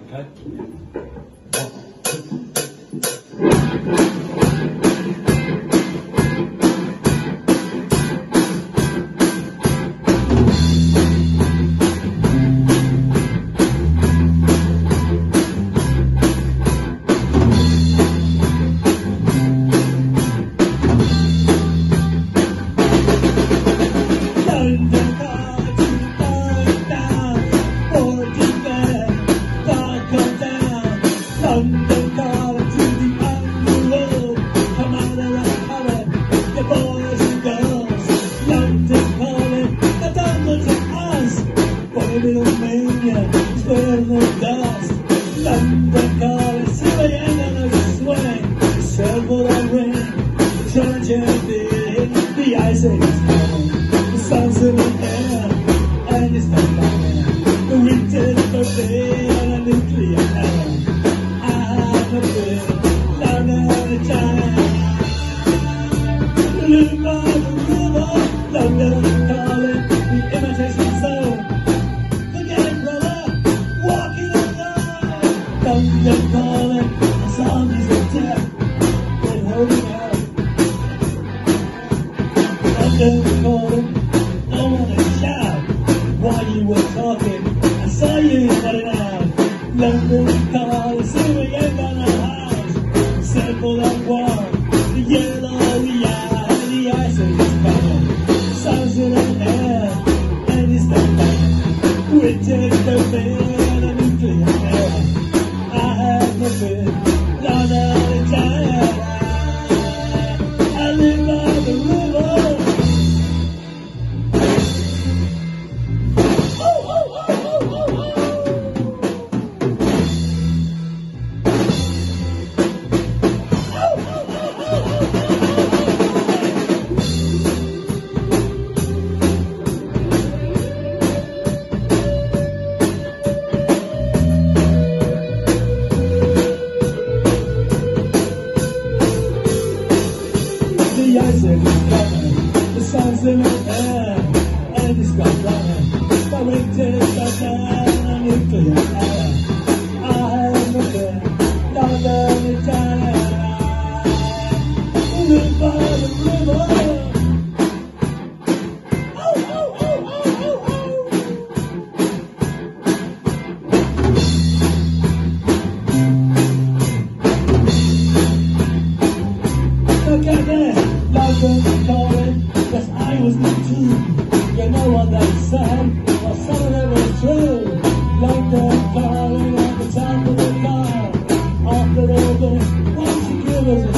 Okay? London calling, see the end of the swing, circle and ring, the ice is coming, the sun's in the air, and it's not lying, the winter's birthday and a nuclear error. I have a bit, London time, live by the river, London calling, the imitation zone. London calling, the zombies are dead, they're holding out. London calling, I wanna shout, while you were talking, I saw you running out. London calling, see we ain't on our house, circle and one, the yellow, the ice is coming, sun's in the air, and it's not bad, winter's the bear, and a nuclear error. I live by the river. The ice is coming, the sun's in the air, and it's got running, the winter's got down, a nuclear error. I have a bit, London Italian, live by the river. Look at this, London calling, yes I was the two, you know what they said, well some of it was true. London calling at the top of the line, after all this, won't you give us a